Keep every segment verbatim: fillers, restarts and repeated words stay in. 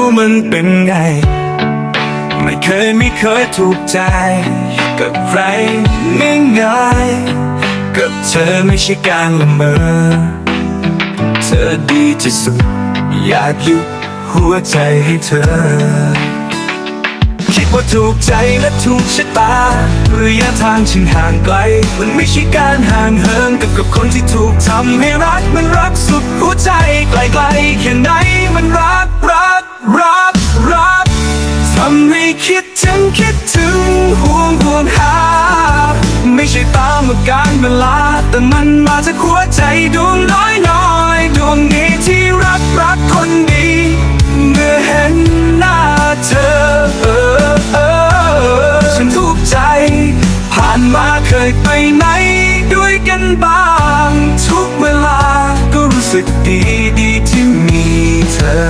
มันเป็นไงไม่เคยไม่เคยถูกใจกับใครง่ายๆกับเธอไม่ใช่การละเมอเธอดีที่สุดอยากยุบหัวใจให้เธอคิดว่าถูกใจและถูกชะตาระยะทางฉันห่างไกลมันไม่ใช่การห่างเหินกับกับคนที่ถูกทำให้รักมันรักสุดหัวใจไกลๆแค่ไหนมันรักรักรักรักทำให้คิดถึงคิดถึงห่วงห่วงหาไม่ใช่ตามอาการเวลาแต่มันมาจากหัวใจดวงน้อยน้อยดวงนี้ที่รักรักคนดีเมื่อเห็นหน้าเธอเออเออฉันถูกใจผ่านมาเคยไปไหนด้วยกันบ้างทุกเวลาก็รู้สึกดีดีที่มีเธอ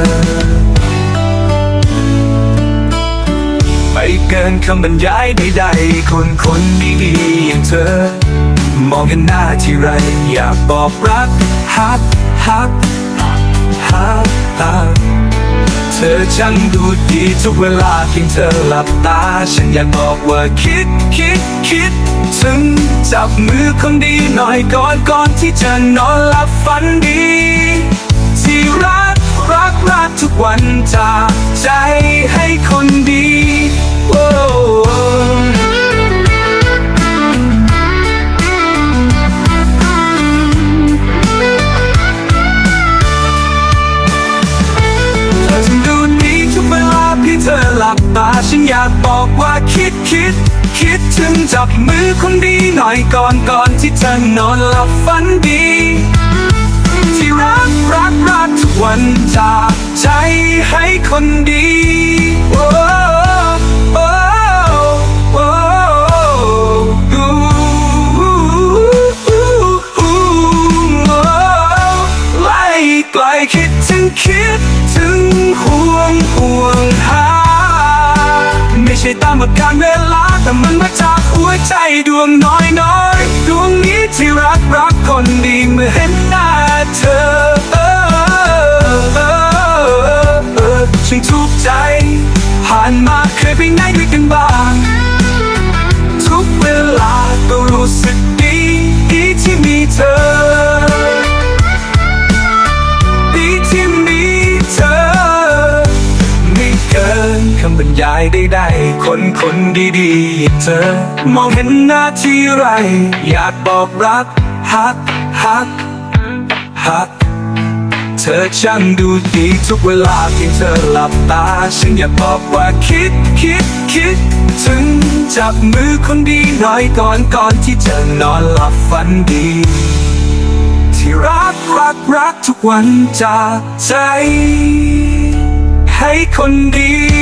ไม่เกินคำบรรยายใดๆคนคนดีๆอย่างเธอมองกันหน้าที่ไรอยากบอกรักฮักฮักฮักฮักเธอช่างดูดีทุกเวลาเพียงเธอหลับตาฉันอยากบอกว่าคิดคิดคิดถึงจับมือคนดีหน่อยก่อนก่อนที่จะนอนหลับฝันดีที่รักรักรักทุกวันจากใจให้คนดีโอ้เธอหลับตาฉันอยากบอกว่าคิดคิดคิดถึงจับมือคนดีหน่อยก่อนก่อนที่จะนอนหลับฝันดีที่รักรักรักทุกวันจากใจให้คนดีโอ้โอ้โอ้ไล่ไกลคิดถึงคิดถึงห่วงห่วงหาไม่ใช่ตามอาการเวลาแต่มันมาจากหัวใจดวงน้อยน้อยดวงนี้ที่รักรักคนดีเมื่อเห็นหน้าเธอเออเออเออฉันถูกใจผ่านมาเคยไปไหนด้วยกันบ้างทุกเวลาก็รู้สึกดีดีที่มีเธอคำบรรยายใดๆคนคนดีๆเธอมองเห็นหน้าที่ไรอยากบอกรักฮักฮักฮักเธอช่างดูดีทุกเวลาเพียงเธอหลับตาฉันอยากบอกว่าคิดคิดคิดถึงจับมือคนดีหน่อยก่อนก่อนที่จะนอนหลับฝันดีที่รักรักรักทุกวันจากใจให้คนดี